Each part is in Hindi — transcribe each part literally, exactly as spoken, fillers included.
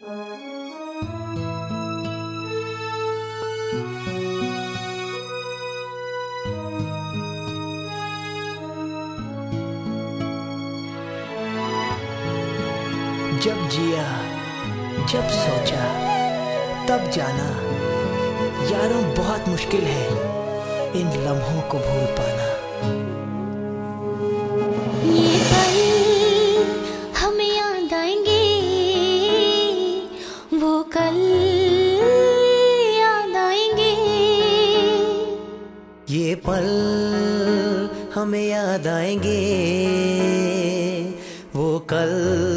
जब जिया, जब सोचा, तब जाना, यारों बहुत मुश्किल है इन लम्हों को भूल पाना। ये पल हमें याद आएंगे, वो कल याद आएंगे। ये पल हमें याद आएंगे, वो कल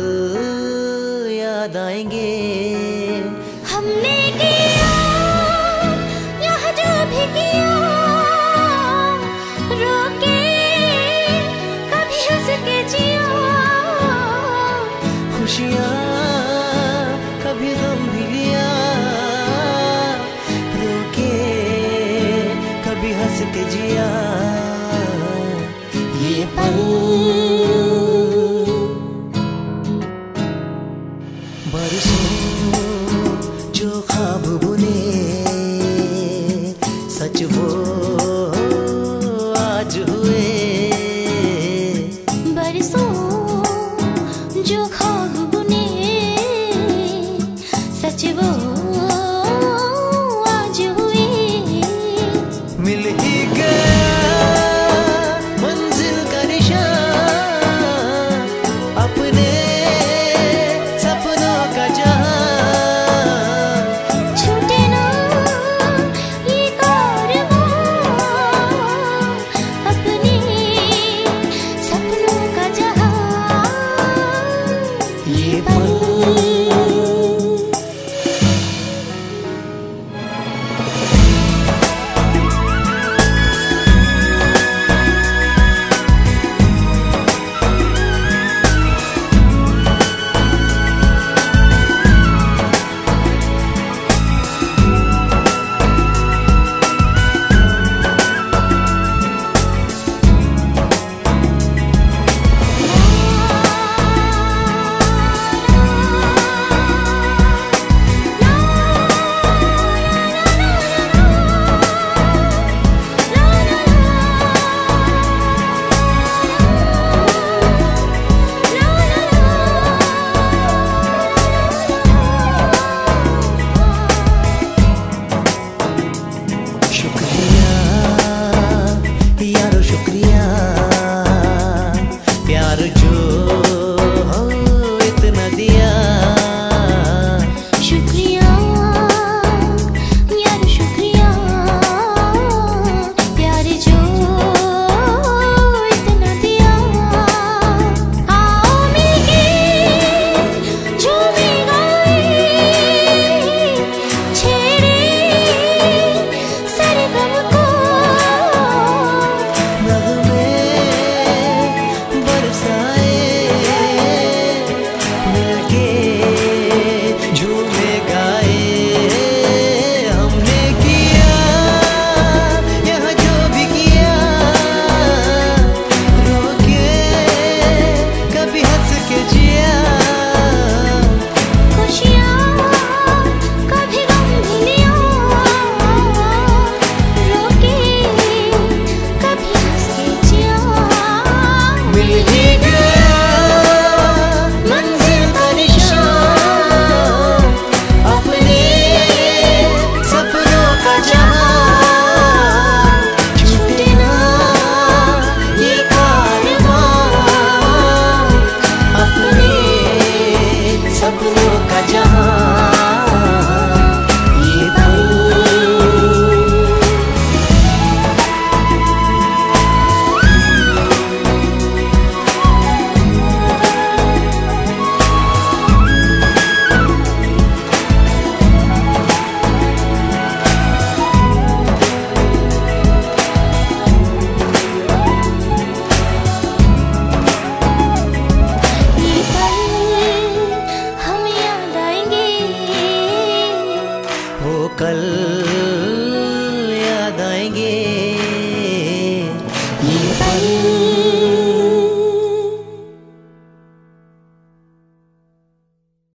याद आएंगे। हमने किया यहाँ जो भी किया, रोके कभी हंस के जिया। खुशियाँ कभी गम भी लिया, रोके कभी हंस के जिया। ये पल बरसों जो ख्वाब बुने, सच वो आज हुए। बरसों जो ख्वाब बुने, सच वो आज हुए। मिल ही गया मंजिल का निशान, अपने सपनों का जहां। छूटे ना ये कारवां, अपने सपनों का जहां। ये पल कल